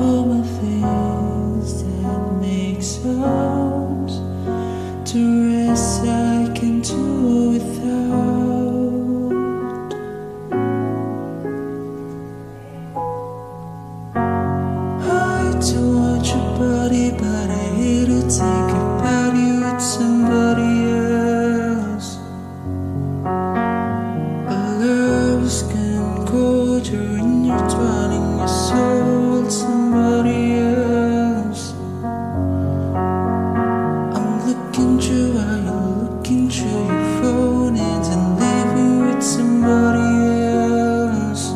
all my things that make sounds. The rest I can do without. I do want your body, but I hate to think about you with somebody else. Our love is getting colder and you're dwelling your soul with somebody else. I'm looking through while you're looking through your phone and living with somebody else.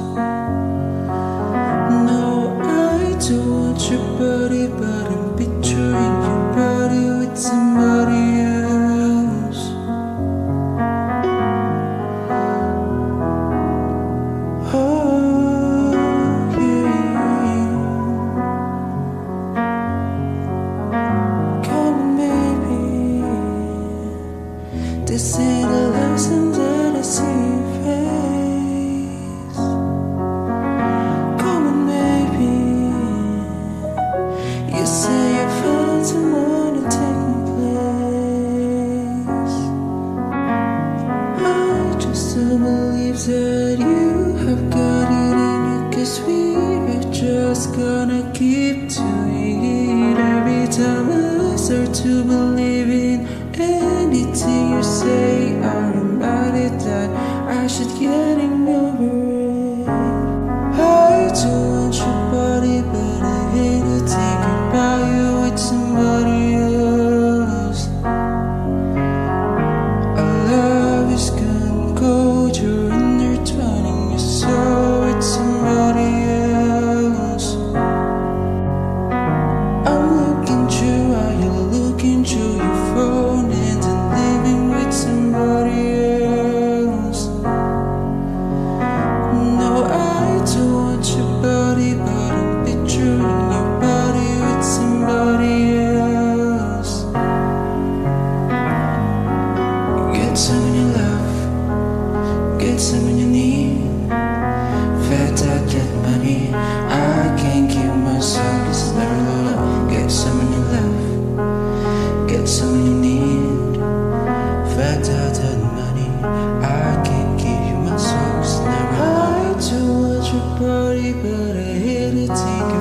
No, I do want your body, but I'm picturing your body with somebody else. Oh, yeah. Come on, baby. This ain't the last time that I see your face. Come on, baby. You say you found someone to take my place. I just don't believe that you have got it in you, 'cause we are just gonna keep doing it. Every time I start to believe in anything you say, I'm reminded that I should getting over it. I do want your body, but I hate to think about you with somebody else. Our love is gone colder and you're turning your soul with somebody else. I'm looking through while you're looking through your phone and then living with somebody else. No, I do want your body, but I'm picturing your body with somebody else. Get someone you love, get someone you need. Fat dad, get money, I can't keep myself, 'cause it's never low. Get someone you love, get someone you need. Fat dad, get money, I can't give you my soul, 'cause it's never low. I do want your body, but I hate to think